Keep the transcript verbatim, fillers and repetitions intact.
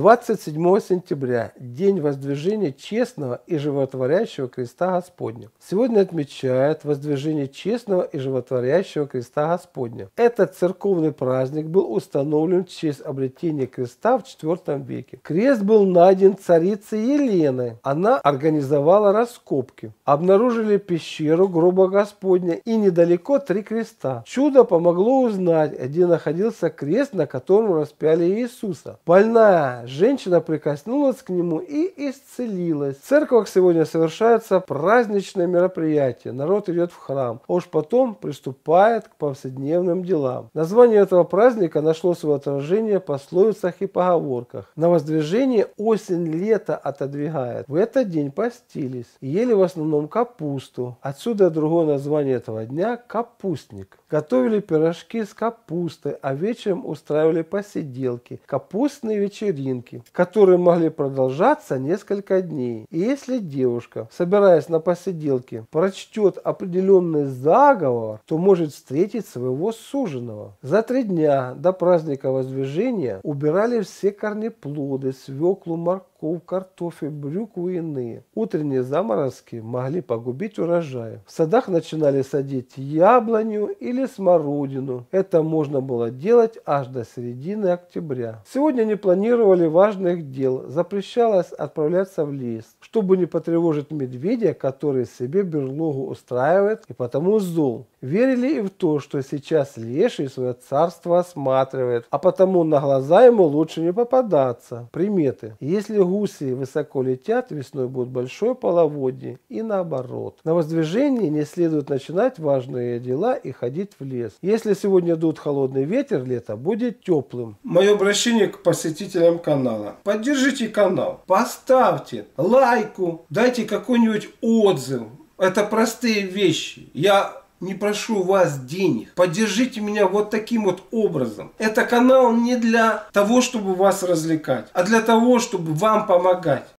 двадцать седьмого сентября – день воздвижения честного и животворящего креста Господня. Сегодня отмечают воздвижение честного и животворящего креста Господня. Этот церковный праздник был установлен в честь обретения креста в четвёртом веке. Крест был найден царицей Еленой. Она организовала раскопки. Обнаружили пещеру гроба Господня и недалеко три креста. Чудо помогло узнать, где находился крест, на котором распяли Иисуса. Больная женщина прикоснулась к нему и исцелилась. В церквах сегодня совершаются праздничные мероприятия. Народ идет в храм, а уж потом приступает к повседневным делам. Название этого праздника нашло свое отражение в пословицах и поговорках. На воздвижение осень лето отодвигает. В этот день постились и ели в основном капусту. Отсюда другое название этого дня – капустник. Готовили пирожки с капустой, а вечером устраивали посиделки, капустные вечеринки, которые могли продолжаться несколько дней. И если девушка, собираясь на посиделки, прочтет определенный заговор, то может встретить своего суженого. За три дня до праздника Воздвижения убирали все корнеплоды, свеклу, морковь, картофель, брюкву и иные. Утренние заморозки могли погубить урожай. В садах начинали садить яблоню или смородину. Это можно было делать аж до середины октября. Сегодня не планировали важных дел. Запрещалось отправляться в лес, чтобы не потревожить медведя, который себе берлогу устраивает и потому зол. Верили и в то, что сейчас леший свое царство осматривает, а потому на глаза ему лучше не попадаться. Приметы. Если гуси высоко летят, весной будет большое половодье и наоборот. На воздвижении не следует начинать важные дела и ходить в лес. Если сегодня дует холодный ветер, лето будет теплым. Мое обращение к посетителям канала. Поддержите канал, поставьте лайку, дайте какой-нибудь отзыв. Это простые вещи. Я не прошу вас денег. Поддержите меня вот таким вот образом. Это канал не для того, чтобы вас развлекать, а для того, чтобы вам помогать.